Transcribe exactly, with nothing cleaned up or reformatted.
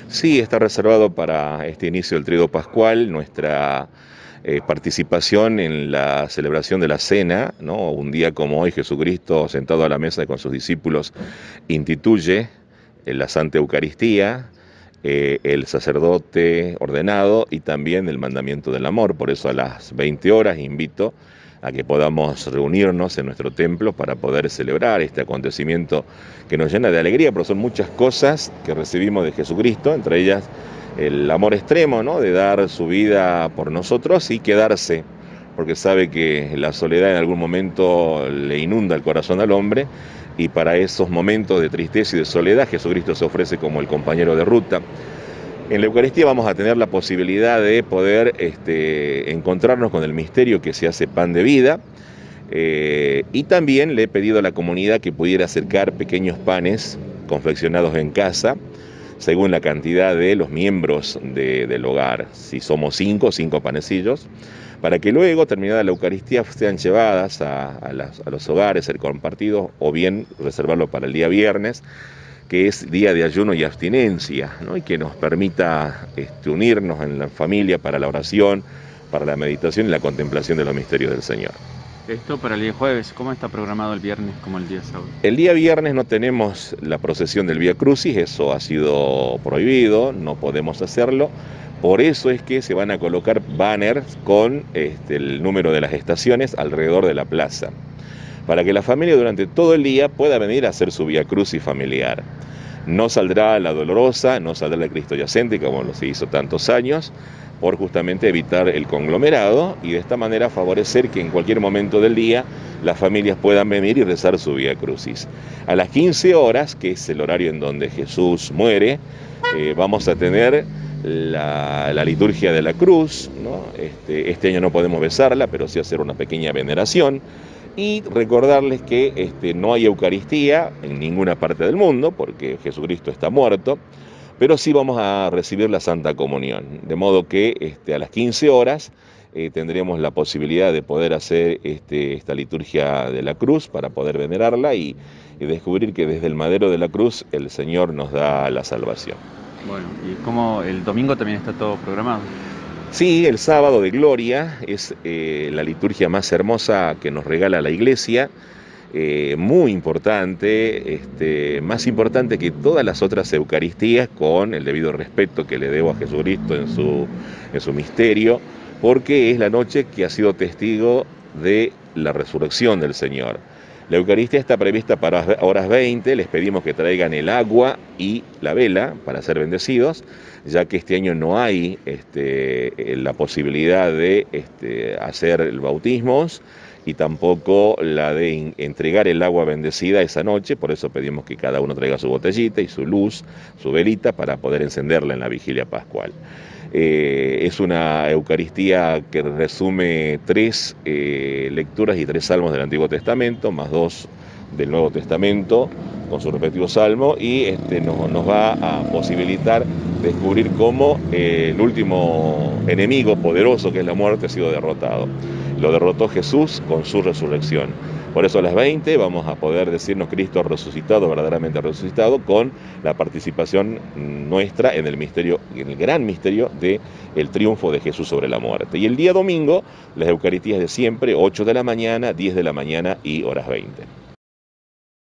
Sí, está reservado para este inicio del Tríodo Pascual, nuestra eh, participación en la celebración de la Cena, ¿no? Un día como hoy, Jesucristo, sentado a la mesa con sus discípulos, instituye eh, la Santa Eucaristía, eh, el sacerdote ordenado y también el mandamiento del amor. Por eso a las veinte horas invito a que podamos reunirnos en nuestro templo para poder celebrar este acontecimiento que nos llena de alegría, pero son muchas cosas que recibimos de Jesucristo, entre ellas el amor extremo, ¿no? De dar su vida por nosotros y quedarse, porque sabe que la soledad en algún momento le inunda el corazón al hombre, y para esos momentos de tristeza y de soledad Jesucristo se ofrece como el compañero de ruta. En la Eucaristía vamos a tener la posibilidad de poder este, encontrarnos con el misterio que se hace pan de vida, eh, y también le he pedido a la comunidad que pudiera acercar pequeños panes confeccionados en casa, según la cantidad de los miembros de, del hogar. Si somos cinco, cinco panecillos, para que luego, terminada la Eucaristía, sean llevadas a, a, las, a los hogares, ser compartidos, o bien reservarlo para el día viernes, que es día de ayuno y abstinencia, ¿no? Y que nos permita este, unirnos en la familia para la oración, para la meditación y la contemplación de los misterios del Señor. Esto para el día jueves, ¿cómo está programado el viernes como el día sábado? El día viernes no tenemos la procesión del Vía Crucis, eso ha sido prohibido, no podemos hacerlo. Por eso es que se van a colocar banners con este, el número de las estaciones alrededor de la plaza, para que la familia durante todo el día pueda venir a hacer su Vía Crucis familiar. No saldrá la dolorosa, no saldrá el Cristo yacente, como lo se hizo tantos años, por justamente evitar el conglomerado y de esta manera favorecer que en cualquier momento del día las familias puedan venir y rezar su Vía Crucis. A las quince horas, que es el horario en donde Jesús muere, eh, vamos a tener la, la liturgia de la cruz, ¿no? Este, este año no podemos besarla, pero sí hacer una pequeña veneración. Y recordarles que este, no hay Eucaristía en ninguna parte del mundo, porque Jesucristo está muerto, pero sí vamos a recibir la Santa Comunión. De modo que este, a las quince horas eh, tendremos la posibilidad de poder hacer este, esta liturgia de la cruz para poder venerarla y, y descubrir que desde el madero de la cruz el Señor nos da la salvación. Bueno, ¿y cómo el domingo también está todo programado? Sí, el sábado de Gloria es eh, la liturgia más hermosa que nos regala la Iglesia, eh, muy importante, este, más importante que todas las otras Eucaristías, con el debido respeto que le debo a Jesucristo en su, en su misterio, porque es la noche que ha sido testigo de la resurrección del Señor. La Eucaristía está prevista para horas veinte, les pedimos que traigan el agua y la vela para ser bendecidos, ya que este año no hay este, la posibilidad de este, hacer bautismos y tampoco la de entregar el agua bendecida esa noche, por eso pedimos que cada uno traiga su botellita y su luz, su velita, para poder encenderla en la vigilia pascual. Eh, es una Eucaristía que resume tres eh, lecturas y tres salmos del Antiguo Testamento, más dos del Nuevo Testamento, con su respectivo salmo, y este, nos, nos va a posibilitar descubrir cómo eh, el último enemigo poderoso, que es la muerte, ha sido derrotado. Lo derrotó Jesús con su resurrección. Por eso a las veinte vamos a poder decirnos Cristo resucitado, verdaderamente resucitado, con la participación nuestra en el misterio, en el gran misterio del triunfo de Jesús sobre la muerte. Y el día domingo, las Eucaristías de siempre, ocho de la mañana, diez de la mañana y horas veinte.